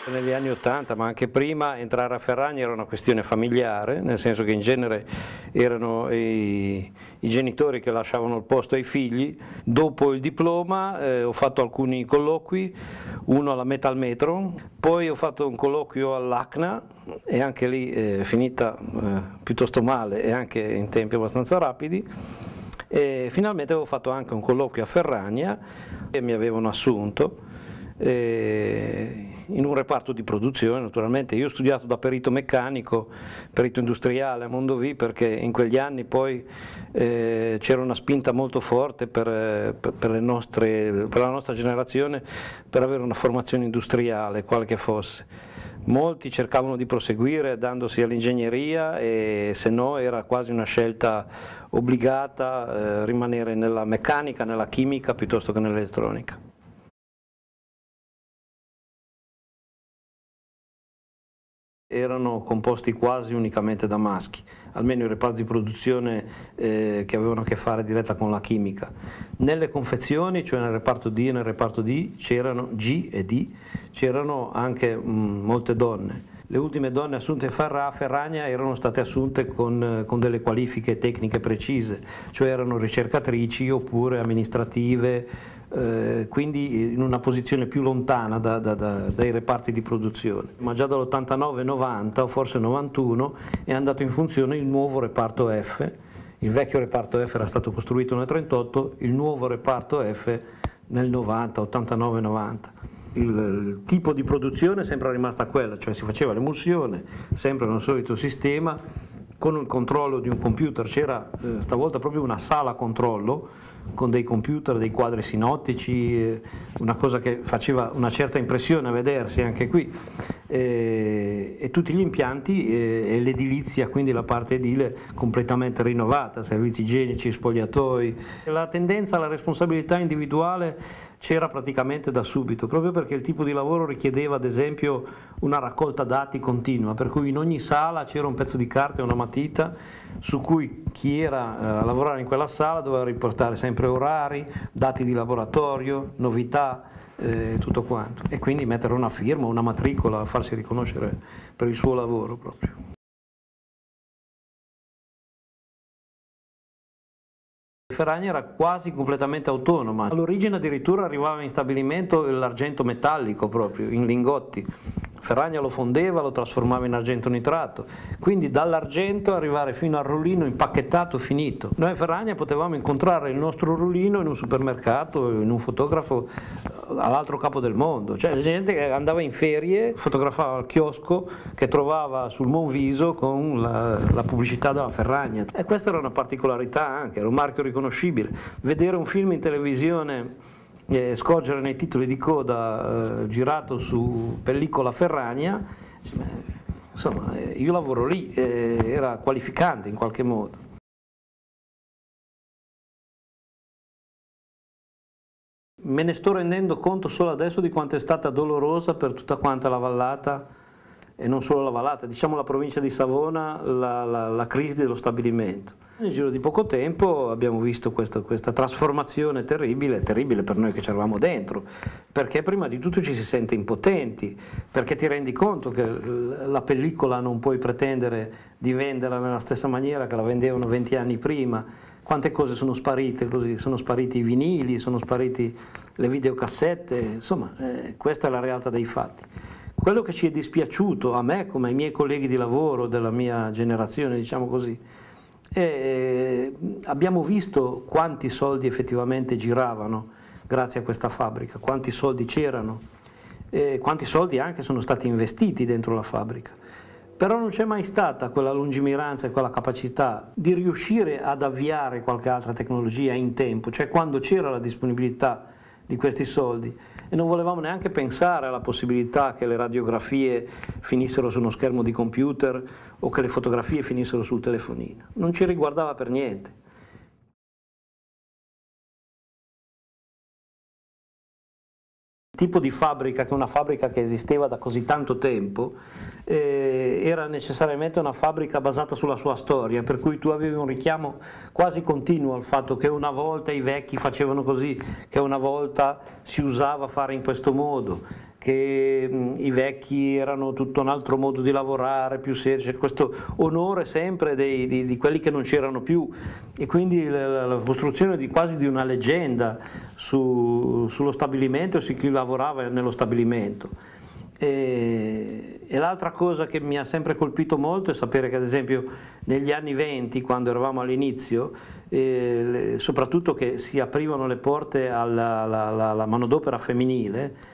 Negli anni '80, ma anche prima, entrare a Ferragna era una questione familiare, nel senso che in genere erano i genitori che lasciavano il posto ai figli. Dopo il diploma ho fatto alcuni colloqui, uno alla Metalmetron, poi ho fatto un colloquio all'ACNA e anche lì è finita piuttosto male e anche in tempi abbastanza rapidi. E finalmente avevo fatto anche un colloquio a Ferragna e mi avevano assunto in un reparto di produzione. Naturalmente io ho studiato da perito meccanico, perito industriale a Mondovì, perché in quegli anni poi c'era una spinta molto forte per la nostra generazione per avere una formazione industriale, quale che fosse. Molti cercavano di proseguire dandosi all'ingegneria e se no era quasi una scelta obbligata rimanere nella meccanica, nella chimica piuttosto che nell'elettronica. Erano composti quasi unicamente da maschi, almeno i reparti di produzione che avevano a che fare diretta con la chimica. Nelle confezioni, cioè nel reparto D e nel reparto D, c'erano G e D, c'erano anche molte donne. Le ultime donne assunte a Ferragna erano state assunte con delle qualifiche tecniche precise, cioè erano ricercatrici oppure amministrative, quindi in una posizione più lontana dai reparti di produzione. Ma già dall'89-90 o forse 91 è andato in funzione il nuovo reparto F. Il vecchio reparto F era stato costruito nel 1938, il nuovo reparto F nel 90, 89-90. Il tipo di produzione è sempre rimasta quella, cioè si faceva l'emulsione, sempre nel solito sistema, con il controllo di un computer. C'era stavolta proprio una sala controllo con dei computer, dei quadri sinottici, una cosa che faceva una certa impressione a vedersi anche qui, e tutti gli impianti e l'edilizia, quindi la parte edile completamente rinnovata, servizi igienici, spogliatoi. La tendenza alla responsabilità individuale c'era praticamente da subito, proprio perché il tipo di lavoro richiedeva ad esempio una raccolta dati continua, per cui in ogni sala c'era un pezzo di carta e una matita su cui chi era a lavorare in quella sala doveva riportare sempre orari, dati di laboratorio, novità, tutto quanto, e quindi mettere una firma, una matricola, farsi riconoscere per il suo lavoro proprio. Ferragna era quasi completamente autonoma, all'origine addirittura arrivava in stabilimento l'argento metallico proprio, in lingotti. Ferragna lo fondeva, lo trasformava in argento nitrato, quindi dall'argento arrivare fino al rullino impacchettato finito. Noi a Ferragna potevamo incontrare il nostro rullino in un supermercato, in un fotografo all'altro capo del mondo, cioè gente che andava in ferie, fotografava al chiosco che trovava sul Monviso con la pubblicità della Ferragna, e questa era una particolarità anche, era un marchio riconoscibile. Vedere un film in televisione, scorgere nei titoli di coda girato su pellicola Ferragna, insomma io lavoro lì, era qualificante in qualche modo. Me ne sto rendendo conto solo adesso di quanto è stata dolorosa per tutta quanta la vallata, e non solo la vallata, diciamo la provincia di Savona, la crisi dello stabilimento. Nel giro di poco tempo abbiamo visto questa trasformazione terribile per noi che c'eravamo dentro, perché prima di tutto ci si sente impotenti, perché ti rendi conto che la pellicola non puoi pretendere di venderla nella stessa maniera che la vendevano 20 anni prima. Quante cose sono sparite così, sono spariti i vinili, sono spariti le videocassette, insomma questa è la realtà dei fatti. Quello che ci è dispiaciuto a me come ai miei colleghi di lavoro della mia generazione, diciamo così, abbiamo visto quanti soldi effettivamente giravano grazie a questa fabbrica, quanti soldi c'erano, quanti soldi anche sono stati investiti dentro la fabbrica. Però non c'è mai stata quella lungimiranza e quella capacità di riuscire ad avviare qualche altra tecnologia in tempo, cioè quando c'era la disponibilità di questi soldi, e non volevamo neanche pensare alla possibilità che le radiografie finissero su uno schermo di computer o che le fotografie finissero sul telefonino, non ci riguardava per niente. Il tipo di fabbrica, che è una fabbrica che esisteva da così tanto tempo, era necessariamente una fabbrica basata sulla sua storia, per cui tu avevi un richiamo quasi continuo al fatto che una volta i vecchi facevano così, che una volta si usava fare in questo modo, che i vecchi erano tutto un altro modo di lavorare, più serio, questo onore sempre di quelli che non c'erano più, e quindi la costruzione quasi di una leggenda sullo stabilimento e su chi lavorava nello stabilimento. E l'altra cosa che mi ha sempre colpito molto è sapere che ad esempio negli anni 20, quando eravamo all'inizio, soprattutto che si aprivano le porte alla manodopera femminile,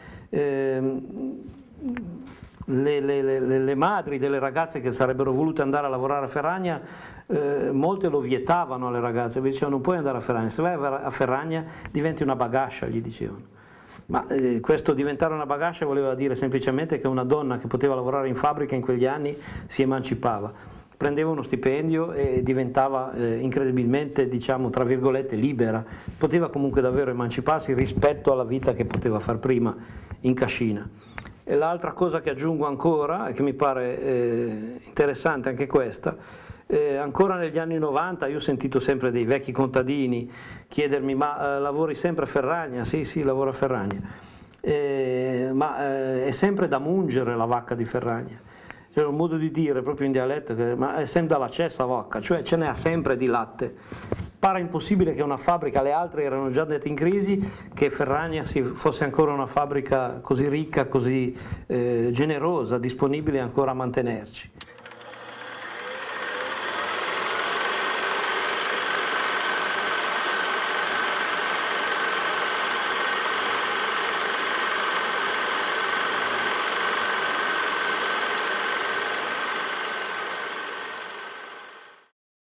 le madri delle ragazze che sarebbero volute andare a lavorare a Ferragna, molte lo vietavano alle ragazze, dicevano non puoi andare a Ferragna, se vai a Ferragna diventi una bagascia, gli dicevano. Ma questo diventare una bagascia voleva dire semplicemente che una donna che poteva lavorare in fabbrica in quegli anni si emancipava, prendeva uno stipendio e diventava incredibilmente, diciamo, tra virgolette, libera, poteva comunque davvero emanciparsi rispetto alla vita che poteva far prima in cascina. E l'altra cosa che aggiungo ancora, e che mi pare interessante anche questa, ancora negli anni 90 io ho sentito sempre dei vecchi contadini chiedermi: ma lavori sempre a Ferragna? Sì, sì, lavoro a Ferragna. Ma è sempre da mungere la vacca di Ferragna. C'era un modo di dire proprio in dialetto, ma è sempre dalla cessa vacca, cioè ce n'è sempre di latte. Pare impossibile che una fabbrica, le altre erano già andate in crisi, che Ferragna fosse ancora una fabbrica così ricca, così generosa, disponibile ancora a mantenerci.